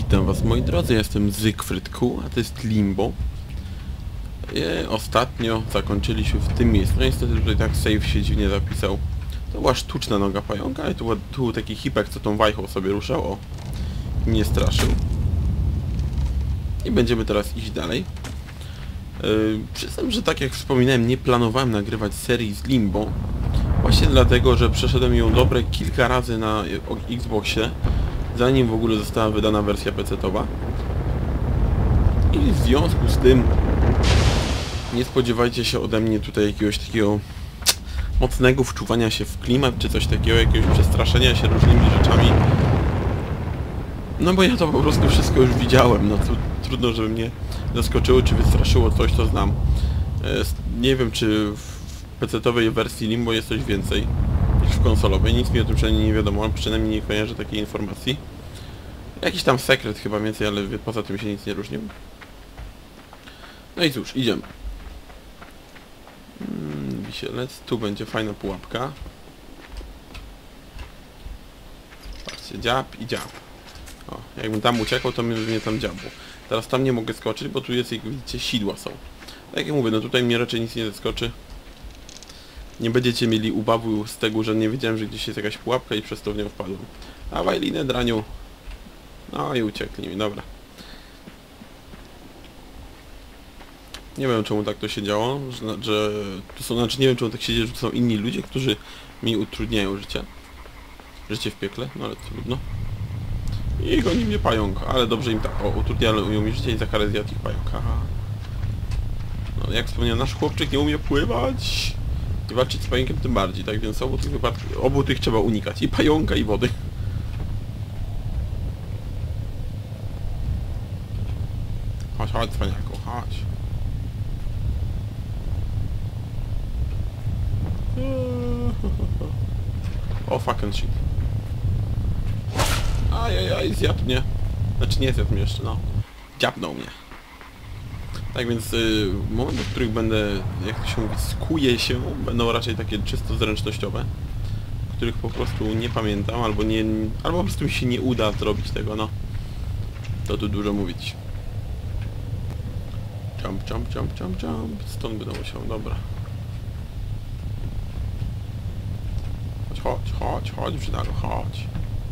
Witam was moi drodzy, ja jestem Zygfryd-Q, a to jest Limbo. Ostatnio zakończyliśmy w tym miejscu, no niestety tutaj tak save się dziwnie zapisał. To była sztuczna noga pająka i tu był taki hipek, co tą wajchą sobie ruszał, o, i mnie straszył. I będziemy teraz iść dalej. Przyznam, że tak jak wspominałem, nie planowałem nagrywać serii z Limbo. Właśnie dlatego, że przeszedłem ją dobre kilka razy na Xboxie, zanim w ogóle została wydana wersja PC-towa. I w związku z tym nie spodziewajcie się ode mnie tutaj jakiegoś takiego mocnego wczuwania się w klimat, czy coś takiego, jakiegoś przestraszenia się różnymi rzeczami. No bo ja to po prostu wszystko już widziałem, no to trudno, żeby mnie zaskoczyło, czy wystraszyło coś, co znam. Nie wiem, czy w PC-towej wersji Limbo jest coś więcej niż w konsolowej, nic mi o tym przynajmniej nie wiadomo, przynajmniej nie kojarzę takiej informacji. Jakiś tam sekret chyba więcej, ale poza tym się nic nie różnił. No i cóż, idziemy. Wisielec, tu będzie fajna pułapka. Patrzcie, dziab i dziab. O, jakbym tam uciekał, to mnie tam dziabło. Teraz tam nie mogę skoczyć, bo tu jest, jak widzicie, sidła są. Tak jak mówię, no tutaj mnie raczej nic nie zaskoczy. Nie będziecie mieli ubawu z tego, że nie wiedziałem, że gdzieś jest jakaś pułapka i przez to w nią wpadłem. Dawaj linę, draniu. No i uciekli mi, dobra. Nie wiem, czemu tak to się działo, że tu są, znaczy nie wiem, czemu tak się dzieje, że tu są inni ludzie, którzy mi utrudniają życie. Życie w piekle, no ale trudno. I goni mnie pająk, ale dobrze im tak, o, utrudniają mi życie i za karę zjadł ich pająk, aha. No jak wspomniałem, nasz chłopczyk nie umie pływać i walczyć z pająkiem tym bardziej, tak więc obu tych trzeba unikać, i pająka, i wody. Chodź, chodź, cwaniaku, chodź. O, fucking shit. Ajajaj, zjadł mnie. Znaczy nie zjadł mnie jeszcze, no. Dziabnął mnie. Tak więc momenty, w których będę, jak to się mówi, skuję się, będą raczej takie czysto zręcznościowe, których po prostu nie pamiętam, albo po prostu mi się nie uda zrobić tego, no. To tu dużo mówić. Jump, jump, jump, jump, jump. Stąd będę musiał, dobra. Chodź, chodź, chodź, chodź, brzydalu, chodź.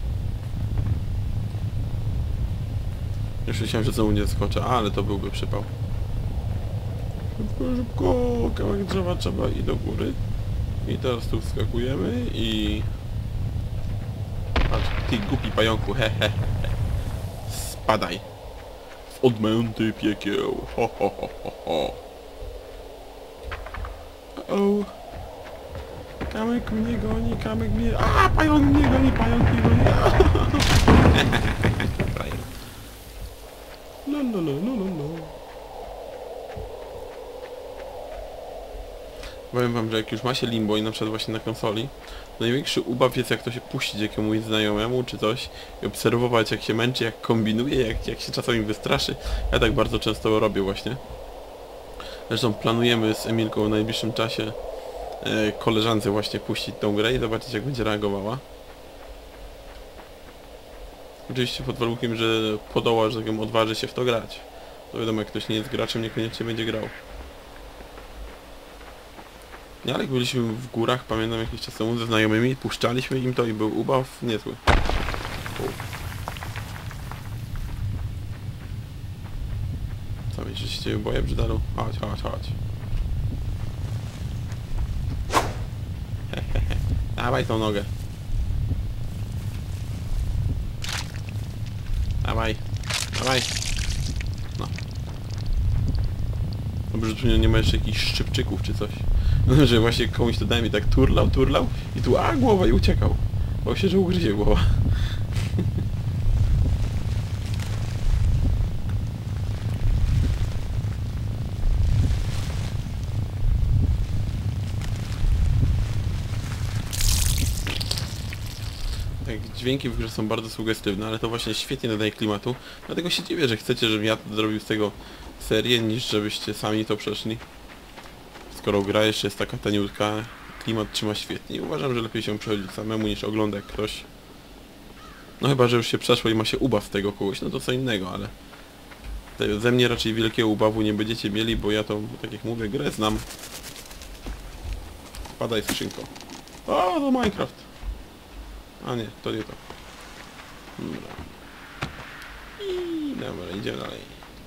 Już myślałem, że znowu nie skoczę, ale to byłby przypał. Szybko, szybko, kawałek drzewa trzeba i do góry. I teraz tu wskakujemy i... Patrz, ty głupi pająku, he, he, he. Spadaj. W odmęty piekieł, ho, ho, ho, ho, ho. O. Kamyk mnie goni, kamyk mnie... A, pająk mnie goni, pająk mnie goni. No, no, no, no, no, no. Powiem wam, że jak już ma się Limbo i na przykład właśnie na konsoli, największy ubaw jest jak to się puścić jakiemuś znajomemu czy coś i obserwować jak się męczy, jak kombinuje, jak się czasami wystraszy. Ja tak bardzo często robię właśnie. Zresztą planujemy z Emilką w najbliższym czasie koleżance właśnie puścić tą grę i zobaczyć jak będzie reagowała. Oczywiście pod warunkiem, że podoła, że tak powiem, odważy się w to grać. To wiadomo, jak ktoś nie jest graczem, niekoniecznie będzie grał. Nie, ale jak byliśmy w górach, pamiętam jakiś czas temu ze znajomymi, puszczaliśmy im to i był ubaw niezły. Co wiesz, że się ciebie boję, brzydalu? Chodź, chodź, chodź. Hehehe. Dawaj tą nogę. Dawaj, dawaj. No. Dobrze, że tu nie ma jeszcze jakichś szczypczyków czy coś. Że właśnie komuś to dałem i tak turlał i tu głowa i uciekał. Bał się, że ugryzie głowa. Tak, dźwięki w grze są bardzo sugestywne, ale to właśnie świetnie nadaje klimatu. Dlatego się dziwię, że chcecie, żebym ja zrobił z tego serię, niż żebyście sami to przeszli. Skoro gra jeszcze jest taka taniutka, klimat trzyma świetnie. Uważam, że lepiej się przechodzić samemu niż oglądać ktoś No chyba, że już się przeszło i ma się ubaw z tego kogoś, no to co innego, ale... Ze mnie raczej wielkiego ubawu nie będziecie mieli, bo ja to, tak jak mówię, grę znam. Padaj skrzynko. O, to Minecraft. A nie, to nie to. Dobra. I dobra, idziemy dalej.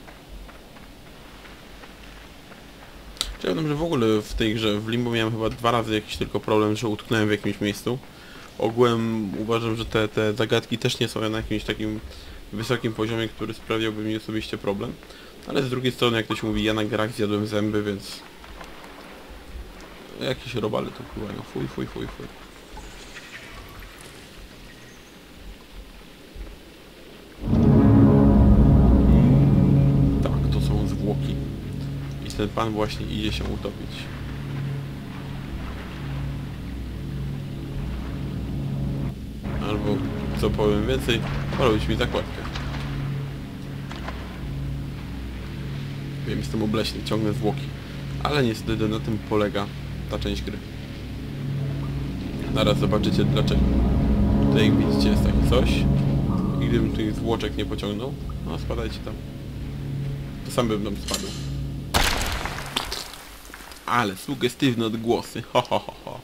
Chciałbym, że w ogóle w tej grze, w Limbo miałem chyba 2 razy jakiś tylko problem, że utknąłem w jakimś miejscu. Ogółem uważam, że te zagadki też nie są na jakimś takim wysokim poziomie, który sprawiałby mi osobiście problem. Ale z drugiej strony, jak to się mówi, ja na grach zjadłem zęby, więc... Jakieś robale to pływają. Fuj, fuj, fuj, fuj. Tak, to są zwłoki. I ten pan właśnie idzie się utopić. Albo, co powiem więcej, porobić mi zakładkę. Wiem, jestem obleśny, ciągnę zwłoki. Ale niestety na tym polega ta część gry. Zaraz zobaczycie dlaczego. Tutaj jak widzicie jest takie coś. I gdybym tych zwłoczek nie pociągnął, no spadajcie tam. To sam bym tam spadł. Ale sugestywne odgłosy. Ho, ho, ho, ho.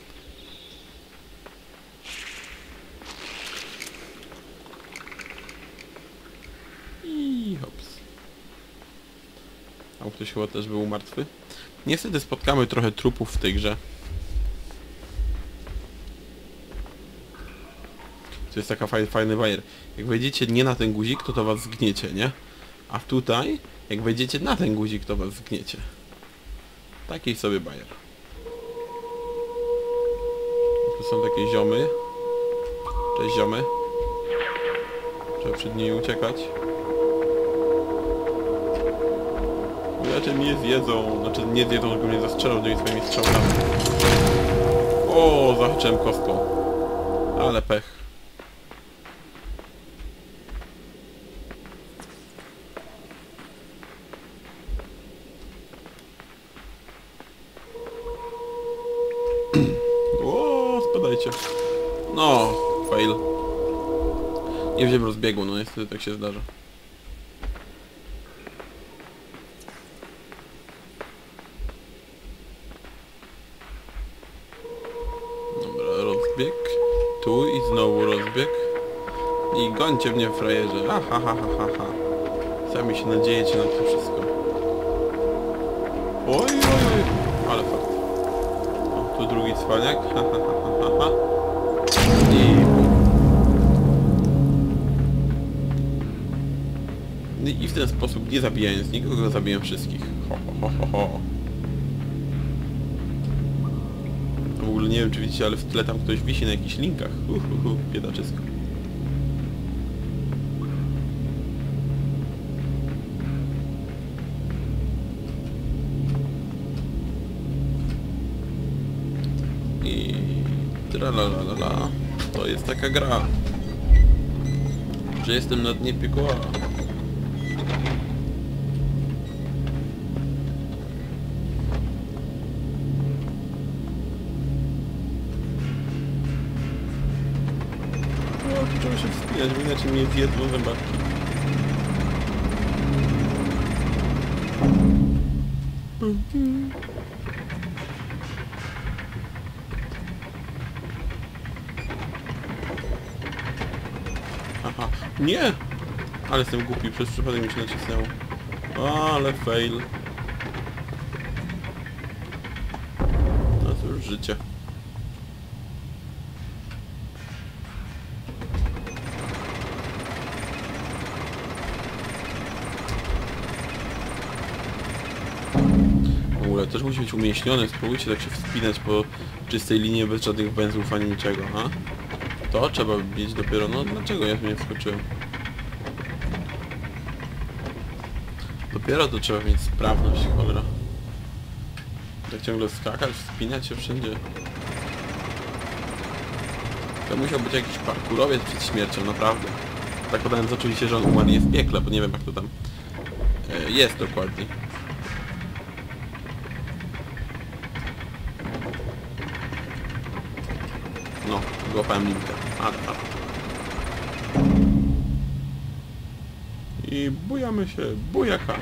I hops. Tam ktoś chyba też był martwy. Niestety spotkamy trochę trupów w tej grze. To jest taka fajny bajer. Jak wejdziecie nie na ten guzik, to was zgniecie, nie? A tutaj, jak wejdziecie na ten guzik, to was zgniecie. Taki sobie bajer. Tu są takie ziomy. Cześć ziomy. Trzeba przed nimi uciekać. Inaczej mnie zjedzą. Znaczy nie zjedzą, tylko mnie zastrzelą tymi swoimi strzałami. O, zahaczyłem kostką. Ale pech. O, spadajcie. No, fail. Nie wziąłem rozbiegu, no niestety tak się zdarza. Dobra, rozbieg. Tu i znowu rozbieg. I gońcie mnie, frajerze. Ha, ha, ha, ha, ha. Sami się nadziejecie na to wszystko. Oj, oj, oj. Ale fakt. O, tu drugi cwaniak. Ha, ha, ha, ha, ha. I w ten sposób, nie zabijając nikogo, zabiję wszystkich. Ho, ho, ho, ho. W ogóle nie wiem, czy widzicie, ale w tle tam ktoś wisi na jakichś linkach. Biedaczysko. I... Tralalala. To jest taka gra, że jestem na dnie piekła. Trzeba się wspinać, bo inaczej mnie zjedzą zębatki. Aha, nie! Ale jestem głupi, przez przypadek mi się nacisnęło. Ale fail. No to już życie. W ogóle też musi być umięśniony, spróbujcie tak się wspinać po czystej linii bez żadnych węzłów ani niczego, a? To trzeba bić dopiero, no dlaczego ja tu nie wskoczyłem? Dopiero to trzeba mieć sprawność, cholera. Tak ciągle skakać, wspinać się wszędzie. To musiał być jakiś parkurowiec przed śmiercią, naprawdę. Tak podając oczywiście, że on umarł nie w piekle, bo nie wiem jak to tam jest dokładnie. No, złapałem linkę. Ale. i bujamy się, bujaka.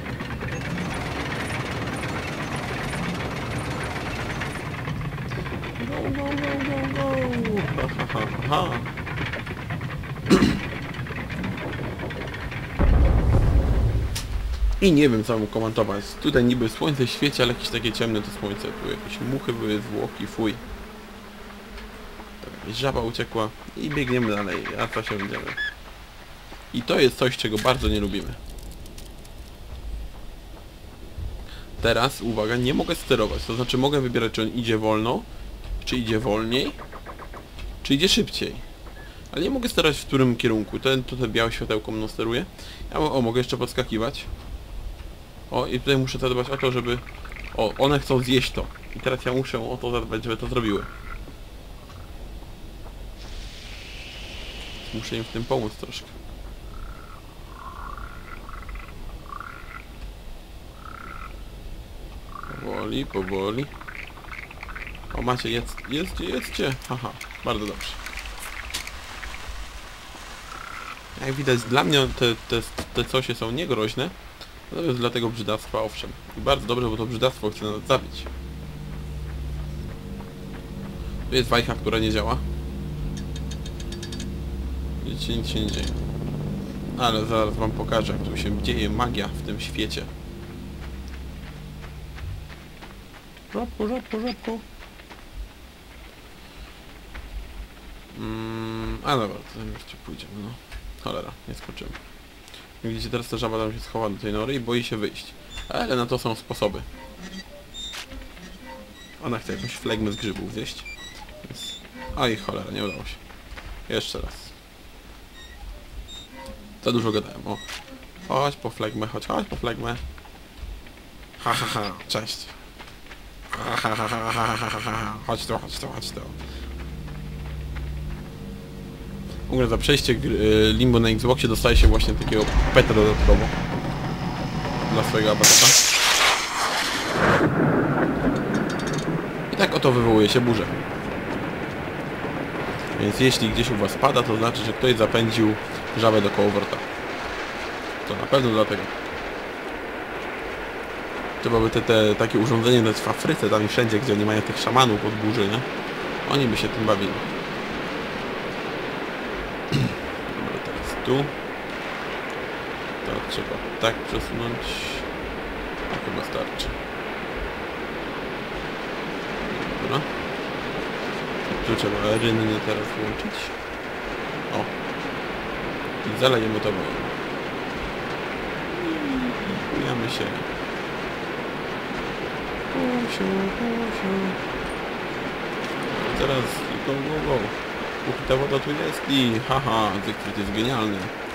Go, go, go, go, go. Ha, ha, ha, ha. I nie wiem co mam komentować. Tutaj niby słońce świeci, ale jakieś takie ciemne to słońce. Tu jakieś muchy były, zwłoki, fuj. Jakaś żaba uciekła i biegniemy dalej, a co się będziemy. I to jest coś, czego bardzo nie lubimy. Teraz, uwaga, nie mogę sterować, to znaczy mogę wybierać, czy on idzie wolno, czy idzie wolniej, czy idzie szybciej. Ale nie mogę sterować w którym kierunku. Tutaj białe światełko mną steruje. Mogę jeszcze podskakiwać. O, i tutaj muszę zadbać o to, żeby... O, one chcą zjeść to. I teraz ja muszę o to zadbać, żeby to zrobiły. Muszę im w tym pomóc troszkę. Powoli, powoli. O, macie, jedzcie. Haha, bardzo dobrze. Jak widać, dla mnie te cosie są niegroźne. To jest dla tego brzydactwa, owszem. I bardzo dobrze, bo to brzydactwo chce nas zabić. Tu jest wajcha, która nie działa. Widzicie, nic się nie dzieje. Ale zaraz wam pokażę, jak tu się dzieje magia w tym świecie. Żabko, żabko, żabko. A dobra, to jeszcze pójdziemy, no. Cholera, nie skoczymy. Widzicie, teraz ta żaba tam się schowa do tej nory i boi się wyjść. Ale na to są sposoby. Ona chce jakąś flegmę z grzybów zjeść. Więc... Oj, cholera, nie udało się. Jeszcze raz. Za dużo gadałem, o. Chodź po flegmę, chodź po flegmę. Ha, ha, ha, cześć. Ha, ha, ha, ha, ha, ha, ha. Chodź tu, chodź tu, chodź tu. W ogóle za przejście Limbo na Xboxie dostaje się właśnie takiego peta dodatkowo. Dla swojego abatata. I tak oto wywołuje się burza. Więc jeśli gdzieś u was pada, to znaczy, że ktoś zapędził żabę do kołowrota. To na pewno dlatego. Trzeba by te takie urządzenie dać w Afryce, tam i wszędzie, gdzie oni mają tych szamanów od burzy, nie? Oni by się tym bawili. Dobra, teraz tu. To trzeba tak przesunąć. To chyba starczy. Dobra. Tu trzeba rynny teraz włączyć. O. I zalejemy to wodą. I bujamy się. Pusiu, pusiu. Teraz go, go, go. Póki ta woda tu jest i haha, Siegfried jest genialny.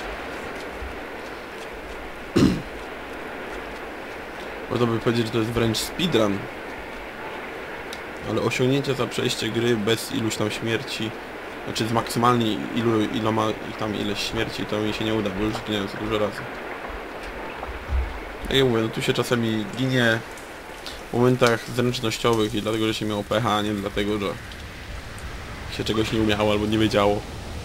Można by powiedzieć, że to jest wręcz speedrun. Ale osiągnięcie za przejście gry bez iluś tam śmierci, znaczy z maksymalnie ileś śmierci, to mi się nie uda, bo już zginąłem za dużo razy. Jak ja mówię, no tu się czasami ginie w momentach zręcznościowych i dlatego, że się miało pecha, a nie dlatego, że się czegoś nie umiało albo nie wiedziało.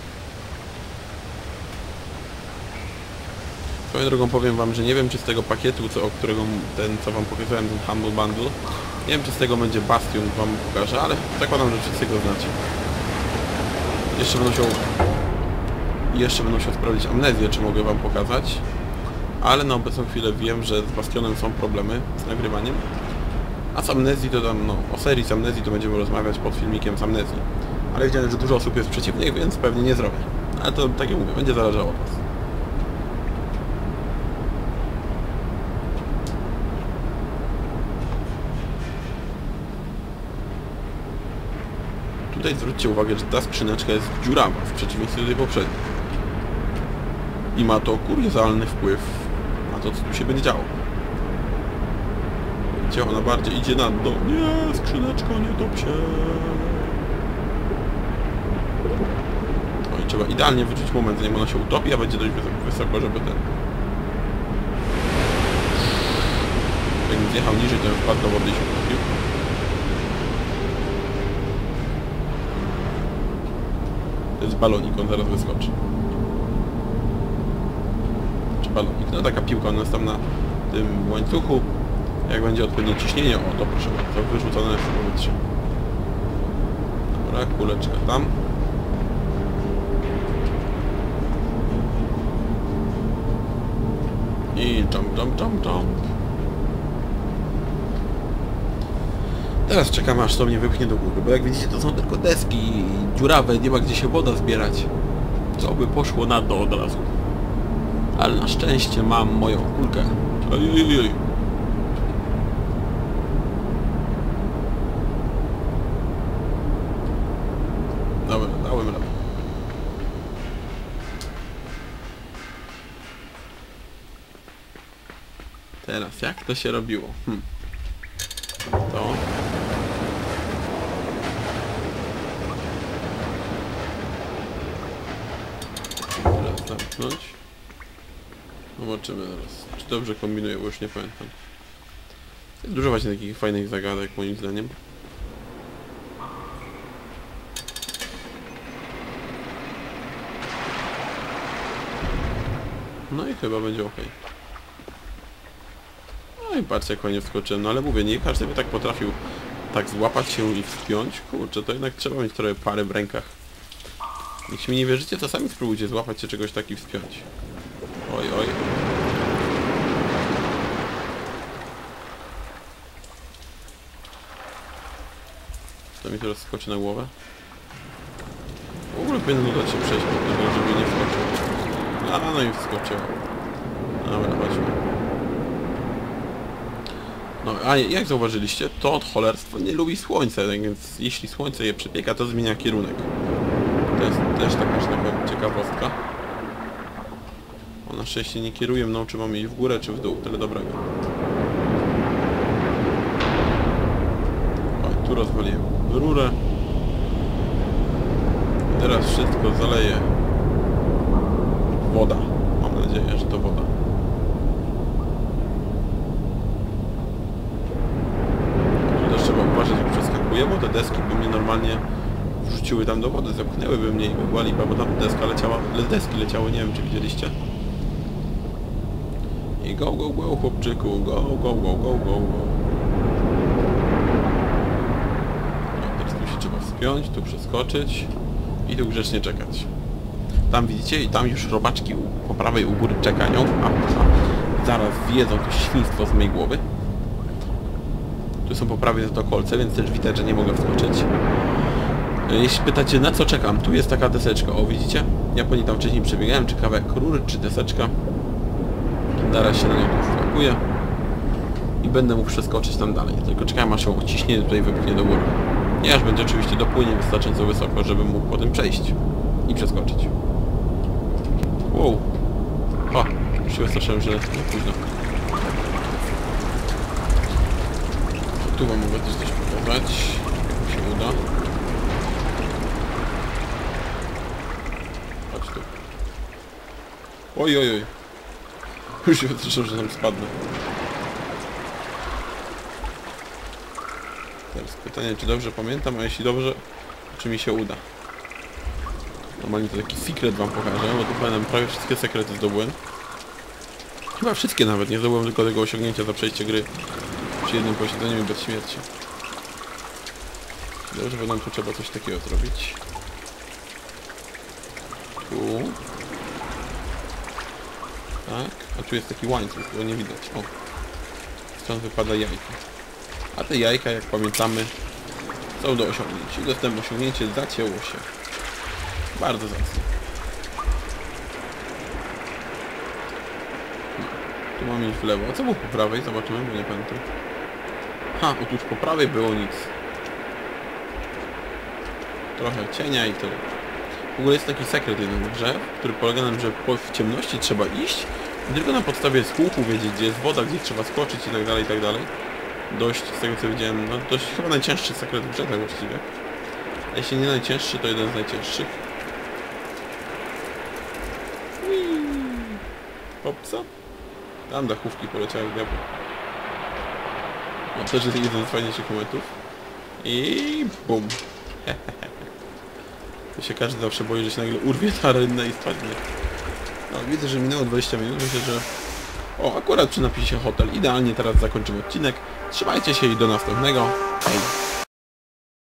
Swoją drogą powiem wam, że nie wiem, czy z tego pakietu, co wam pokazałem, ten Humble Bundle, nie wiem, czy z tego będzie Bastion, wam pokażę, ale zakładam, że wszyscy go znacie. Jeszcze będę musiał sprawdzić Amnezję, czy mogę wam pokazać. Ale na obecną chwilę wiem, że z Bastionem są problemy z nagrywaniem. A z Amnezji to tam, no, o serii z Amnezji to będziemy rozmawiać pod filmikiem z Amnezji. Ale widziałem, że dużo osób jest przeciwnych, więc pewnie nie zrobię. Ale to, tak jak mówię, będzie zależało od was. Tutaj zwróćcie uwagę, że ta skrzyneczka jest dziurawa, w przeciwieństwie do tej poprzedniej. I ma to kuriozalny wpływ na to, co tu się będzie działo. Widzicie, ona bardziej idzie na dno. Nie, skrzyneczko, nie top się. No i trzeba idealnie wyczuć moment, zanim ona się utopi, a będzie dość wysoko, żeby ten... Jakbym zjechał niżej, to bym wpadł do wody i się utopił. To jest balonik, on zaraz wyskoczy. balonik. No taka piłka, ona jest tam na tym łańcuchu. Jak będzie odpowiednie ciśnienie, o to proszę bardzo, wyrzucone w powietrze. Dobra, kuleczka tam. I jump, jump, jump, jump. Teraz czekam, aż to mnie wypchnie do góry, bo jak widzicie, to są tylko deski dziurawe, nie ma gdzie się woda zbierać. Co by poszło na to od razu. Ale na szczęście mam moją kulkę. Ojojoj. Dobra, dałem radę. Teraz, jak to się robiło? To... Teraz zamknąć. Zobaczymy zaraz, czy dobrze kombinuję, bo już nie pamiętam. Jest dużo właśnie takich fajnych zagadek, moim zdaniem. No i chyba będzie ok. No i patrzcie, jak fajnie wskoczyłem, no ale mówię, nie każdy by tak potrafił tak złapać się i wspiąć. Kurczę, to jednak trzeba mieć trochę pary w rękach. Jeśli mi nie wierzycie, to sami spróbujcie złapać się czegoś tak i wspiąć. Oj, oj. To mi teraz skoczy na głowę. W ogóle powinien udać się przejść po tego, żeby nie wskoczył. A, no i wskoczył. Dobra, chodźmy. No, a jak zauważyliście, to cholerstwo nie lubi słońca, tak więc jeśli słońce je przypieka, to zmienia kierunek. To jest też taka, że tak powiem, ciekawostka. O, na szczęście nie kieruje mną, czy mam iść w górę, czy w dół, tyle dobrego. O, tu rozwaliłem rurę. Teraz wszystko zaleje woda. Mam nadzieję, że to woda. Trzeba uważać, jak przeskakuję, bo te deski by mnie normalnie wrzuciły tam do wody, zepchnęłyby mnie i by była lipa, bo tam deska leciała, deski leciały, nie wiem czy widzieliście. I go, go, go, chłopczyku, go, go, go, go, go, go. No, teraz tu się trzeba wspiąć, tu przeskoczyć i tu grzecznie czekać. Tam widzicie, i tam już robaczki po prawej u góry czekają, a zaraz zjedzą to świństwo z mojej głowy. Tu są po prawej za to kolce, więc też widać, że nie mogę wskoczyć. Jeśli pytacie, na co czekam, tu jest taka deseczka, o widzicie? Ja po niej tam wcześniej przebiegałem, czy kawałek rury, czy deseczka. Zaraz się na nią tu wskakuję i będę mógł przeskoczyć tam dalej. Tylko czekałem, aż ją ciśnienie tutaj wypchnie do góry. Nie aż będzie oczywiście dopłynie wystarczająco wysoko, żebym mógł po tym przejść i przeskoczyć. Wow. O, już się wystraszyłem, że późno. Tu wam mogę też coś pokazać, jak mi się uda. Chodź tu. Oj, oj, oj. Już się wystraszyłem, że tam spadnę. Teraz pytanie, czy dobrze pamiętam, a jeśli dobrze, czy mi się uda. Normalnie to taki sekret wam pokażę, bo tu pamiętam, prawie wszystkie sekrety zdobyłem. Chyba wszystkie nawet, nie zdobyłem tylko tego osiągnięcia za przejście gry przy jednym posiedzeniu i bez śmierci. Dobrze, bo nam tu trzeba coś takiego zrobić. Tu. Tak, a tu jest taki łańcuch, którego nie widać. O, stąd wypada jajko. A te jajka, jak pamiętamy, są do osiągnięcia. I dostępne osiągnięcie zacięło się. Bardzo zacnie. Tu mam iść w lewo. A co było po prawej? Zobaczymy, bo nie pamiętam. Ha, otóż po prawej było nic. Trochę cienia i tyle. W ogóle jest taki sekret jeden w grze, który polega na tym, że w ciemności trzeba iść i tylko na podstawie słuchu wiedzieć, gdzie jest woda, gdzie trzeba skoczyć i tak dalej, i tak dalej. Dość, z tego co widziałem, no dość chyba najcięższy sekret w grze tak właściwie. A jeśli nie najcięższy, to jeden z najcięższych. Hopsa. Tam dachówki poleciały w diabło. No też jest jeden z fajniejszych momentów. I bum. To się każdy zawsze boi, że się nagle urwie ta rynna i spadnie. No, widzę, że minęło 20 minut. Myślę, że... O, akurat przy napisie hotel. Idealnie teraz zakończymy odcinek. Trzymajcie się i do następnego. Hej!